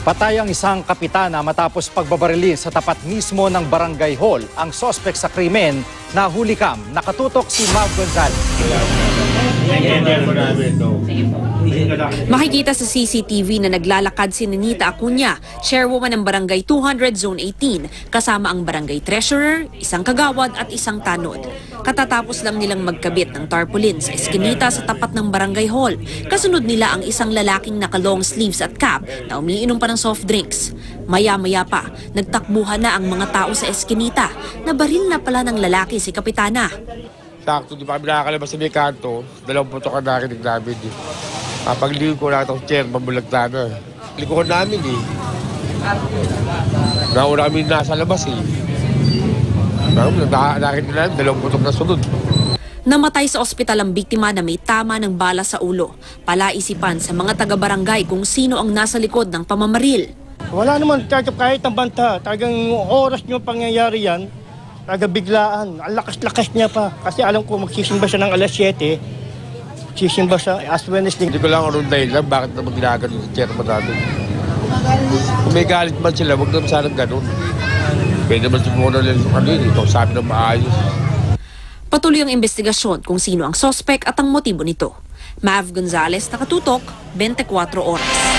Patay ang isang kapitana matapos pagbabarili sa tapat mismo ng barangay hall. Ang sospek sa krimen na hulikam. Nakatutok si Mav Gonzalez. Makikita sa CCTV na naglalakad si Ninita Acuña, chairwoman ng Barangay 200 Zone 18, kasama ang barangay treasurer, isang kagawad at isang tanod. Katatapos lang nilang magkabit ng tarpaulin sa eskinita sa tapat ng barangay hall. Kasunod nila ang isang lalaking naka-long sleeves at cap na umiinom pa ng soft drinks. Maya-maya pa, nagtakbuhan na ang mga tao sa eskinita. Nabaril na pala ng lalaki si Kapitana. Sakto, di pa kami nakakalabas sa may kanto. 2 putok ang nakinig namin. Pagliw ko lang itong chair, mabulagta na. Likuhan namin eh. Nauna kami nasa labas eh. Nakinig namin, 2 putok na sunod. Namatay sa ospital ang biktima na may tama ng bala sa ulo. Palaisipan sa mga taga-barangay kung sino ang nasa likod ng pamamaril. Wala naman kahit ang banta. Talagang oras nyo pangyayari yan. Biglaan. Ang lakas-lakas niya pa. Kasi alam ko magsisimba siya ng alas 7. Magsisimba siya as Wednesday. Hindi ko lang anong dahilan bakit naman ginagano sa chairman namin. Kung may galit man sila, huwag naman sanang ganun. Pwede naman siguro lang yung kanina. Ito sabi na maayos. Patuloy ang investigasyon kung sino ang sospek at ang motibo nito. Mav Gonzalez, nakatutok, 24 oras.